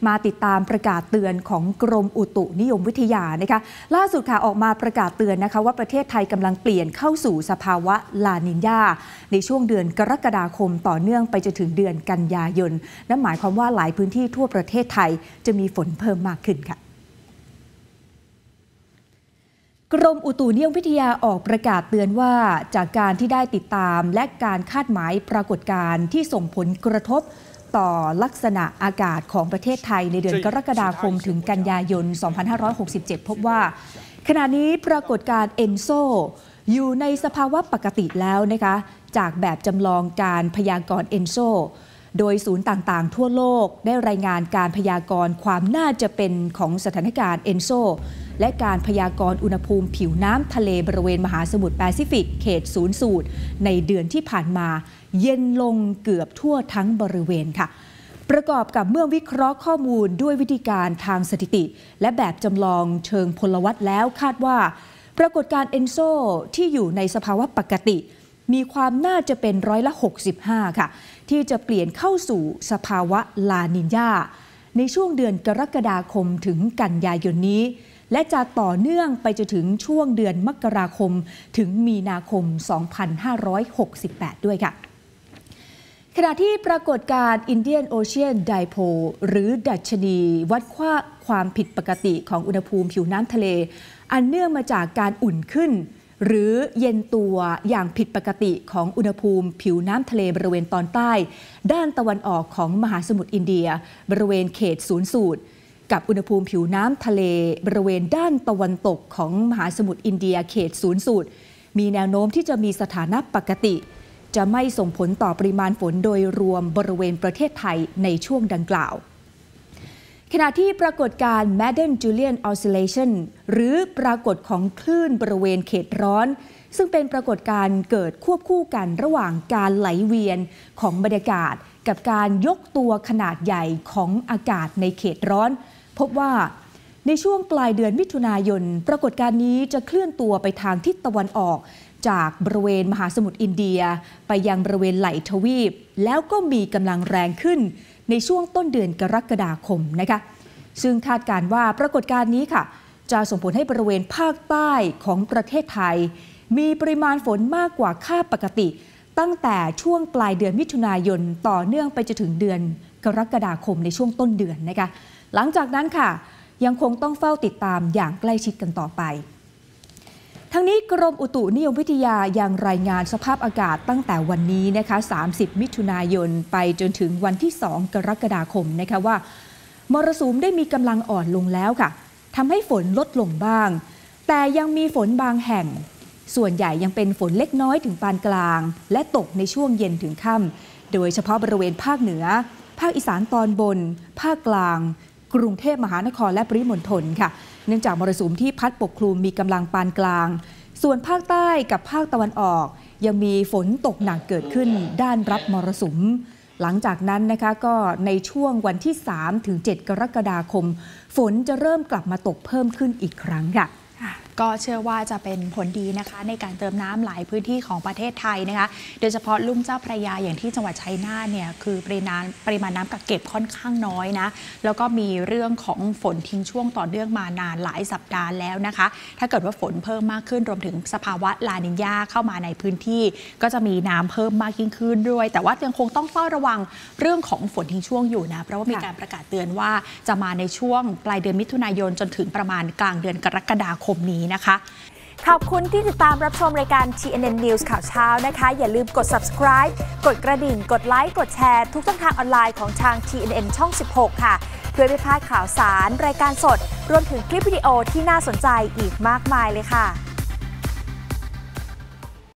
มาติดตามประกาศเตือนของกรมอุตุนิยมวิทยานะคะล่าสุดค่ะออกมาประกาศเตือนนะคะว่าประเทศไทยกำลังเปลี่ยนเข้าสู่สภาวะลานิญญาในช่วงเดือนกรกฎาคมต่อเนื่องไปจนถึงเดือนกันยายนนั่นหมายความว่าหลายพื้นที่ทั่วประเทศไทยจะมีฝนเพิ่มมากขึ้นค่ะกรมอุตุนิยมวิทยาออกประกาศเตือนว่าจากการที่ได้ติดตามและการคาดหมายปรากฏการณ์ที่ส่งผลกระทบต่อลักษณะอากาศของประเทศไทยในเดือนกรกฎาคมถึงกันยายน 2567 พบว่าขณะนี้ปรากฏการณ์เอนโซอยู่ในสภาวะปกติแล้วนะคะจากแบบจำลองการพยากรณ์เอนโซโดยศูนย์ต่างๆทั่วโลกได้รายงานการพยากรณ์ความน่าจะเป็นของสถานการณ์เอนโซและการพยากรณ์อุณหภูมิผิวน้ำทะเลบริเวณมหาสมุทรแปซิฟิกเขตศูนย์สูตรในเดือนที่ผ่านมาเย็นลงเกือบทั่วทั้งบริเวณค่ะประกอบกับเมื่อวิเคราะห์ข้อมูลด้วยวิธีการทางสถิติและแบบจำลองเชิงพลวัตแล้วคาดว่าปรากฏการณ์เอนโซที่อยู่ในสภาวะปกติมีความน่าจะเป็น65%ค่ะที่จะเปลี่ยนเข้าสู่สภาวะลานิญญาในช่วงเดือนกรกฎาคมถึงกันยายนนี้และจะต่อเนื่องไปจนถึงช่วงเดือนมกราคมถึงมีนาคม 2568 ด้วยค่ะขณะที่ปรากฏการณ์ Indian Ocean Dipole หรือดัชนีวัดค่าความผิดปกติของอุณหภูมิผิวน้ำทะเลอันเนื่องมาจากการอุ่นขึ้นหรือเย็นตัวอย่างผิดปกติของอุณหภูมิผิวน้ำทะเลบริเวณตอนใต้ด้านตะวันออกของมหาสมุทรอินเดียบริเวณเขตศูนย์สูตรกับอุณหภูมิผิวน้ำทะเลบริเวณด้านตะวันตกของมหาสมุทรอินเดียเขตศูนย์สูตรมีแนวโน้มที่จะมีสถานะปกติจะไม่ส่งผลต่อปริมาณฝนโดยรวมบริเวณประเทศไทยในช่วงดังกล่าวขณะที่ปรากฏการณ์ Madden-Julian Oscillation หรือปรากฏของคลื่นบริเวณเขตร้อนซึ่งเป็นปรากฏการณ์เกิดควบคู่กันระหว่างการไหลเวียนของบรรยากาศกับการยกตัวขนาดใหญ่ของอากาศในเขตร้อนพบว่าในช่วงปลายเดือนมิถุนายนปรากฏการณ์นี้จะเคลื่อนตัวไปทางทิศตะวันออกจากบริเวณมหาสมุทรอินเดียไปยังบริเวณไหล่ทวีปแล้วก็มีกำลังแรงขึ้นในช่วงต้นเดือนกรกฎาคมนะคะซึ่งคาดการณ์ว่าปรากฏการณ์นี้ค่ะจะส่งผลให้บริเวณภาคใต้ของประเทศไทยมีปริมาณฝนมากกว่าค่าปกติตั้งแต่ช่วงปลายเดือนมิถุนายนต่อเนื่องไปจนถึงเดือนกรกฎาคมในช่วงต้นเดือนนะคะหลังจากนั้นค่ะยังคงต้องเฝ้าติดตามอย่างใกล้ชิดกันต่อไปทั้งนี้กรมอุตุนิยมวิทยายังรายงานสภาพอากาศตั้งแต่วันนี้นะคะ30 มิถุนายนไปจนถึงวันที่2 กรกฎาคมนะคะว่ามรสุมได้มีกำลังอ่อนลงแล้วค่ะทำให้ฝนลดลงบ้างแต่ยังมีฝนบางแห่งส่วนใหญ่ยังเป็นฝนเล็กน้อยถึงปานกลางและตกในช่วงเย็นถึงค่ำโดยเฉพาะบริเวณภาคเหนือภาคอีสานตอนบนภาคกลางกรุงเทพมหานครและปริมณฑลค่ะเนื่องจากมรสุมที่พัดปกคลุมมีกำลังปานกลางส่วนภาคใต้กับภาคตะวันออกยังมีฝนตกหนักเกิดขึ้นด้านรับมรสุมหลังจากนั้นนะคะก็ในช่วงวันที่3 ถึง 7 กรกฎาคมฝนจะเริ่มกลับมาตกเพิ่มขึ้นอีกครั้งค่ะก็เชื่อว่าจะเป็นผลดีนะคะในการเติมน้ำหลายพื้นที่ของประเทศไทยนะคะโดยเฉพาะลุ่มเจ้าพระยาอย่างที่จังหวัดชัยนาทเนี่ยคือปริมาณน้ำกักเก็บค่อนข้างน้อยนะแล้วก็มีเรื่องของฝนทิ้งช่วงต่อเนื่องมานานหลายสัปดาห์แล้วนะคะถ้าเกิดว่าฝนเพิ่มมากขึ้นรวมถึงสภาวะลานิญญาเข้ามาในพื้นที่ก็จะมีน้ำเพิ่มมากยิ่งขึ้นด้วยแต่ว่ายังคงต้องเฝ้าระวังเรื่องของฝนทิ้งช่วงอยู่นะเพราะว่ามีการประกาศเตือนว่าจะมาในช่วงปลายเดือนมิถุนายนจนถึงประมาณกลางเดือนกรกฎาคมนี้นะคะขอบคุณที่ติดตามรับชมรายการ TNN News ข่าวเช้านะคะอย่าลืมกด subscribe กดกระดิ่งกดไลค์กดแชร์ทุกช่องทางออนไลน์ของทาง TNN ช่อง 16 ค่ะเพื่อไม่พลาดข่าวสารรายการสดรวมถึงคลิปวิดีโอที่น่าสนใจอีกมากมายเลยค่ะ